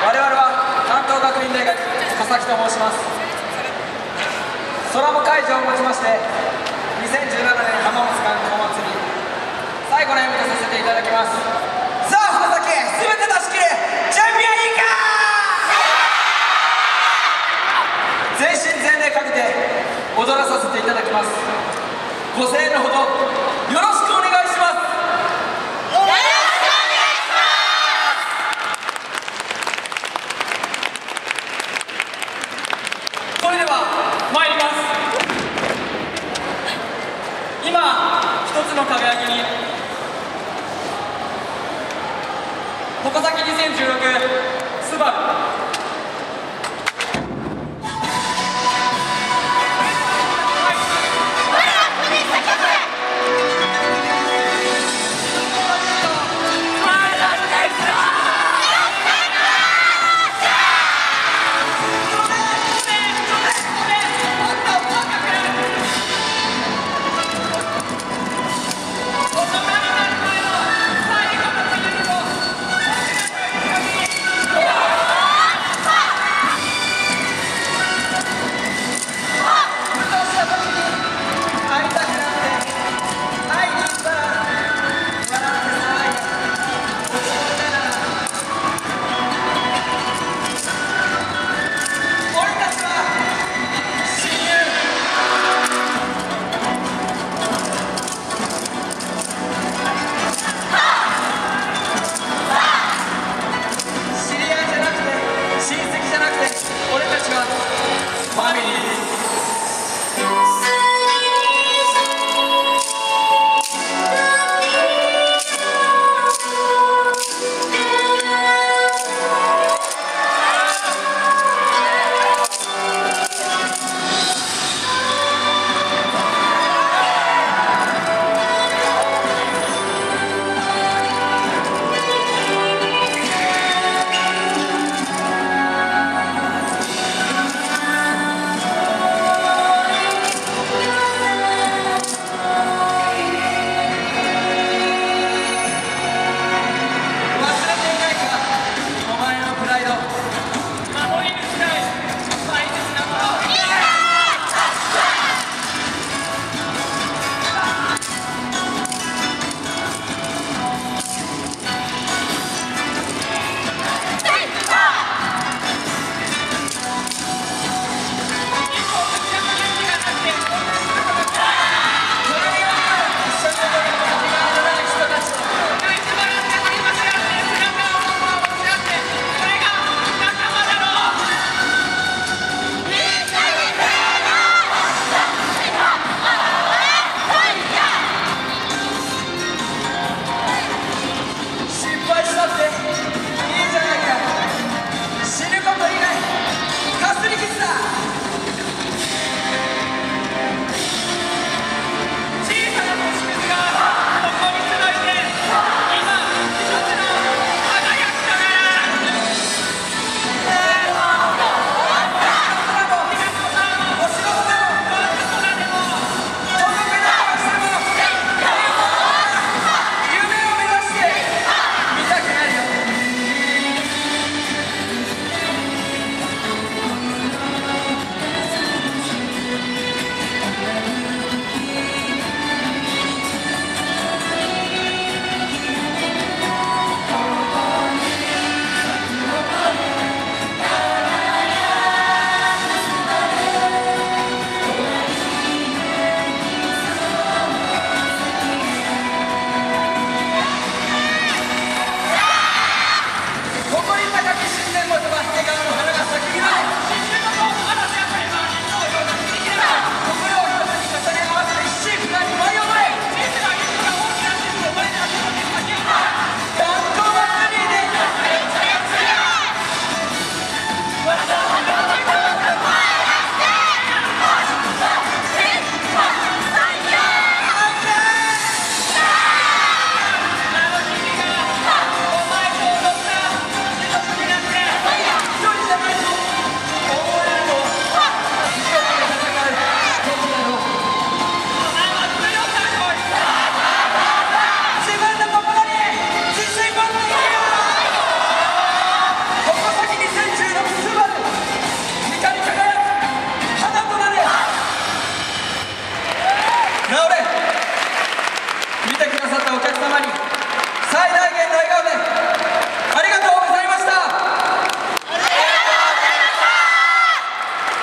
我々は関東学院大学佐々木と申します。ソラム会場をもちまして2017年浜松観光祭り最後の演舞とさせていただきます。さあ浜崎、全て出し切れ、準備はいいか。全身全霊かけて踊らさせていただきます。ご声援のほどよろしくお願いします。それでは参ります。今一つの輝きに矛先2016スバルお客様に最大限の笑顔で